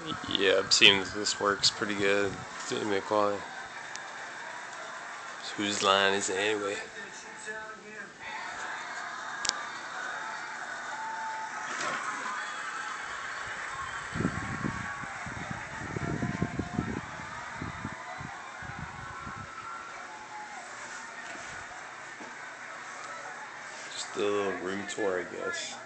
Yeah, I'm seeing this works pretty good. Image quality. So whose line is it anyway? Just a little room tour, I guess.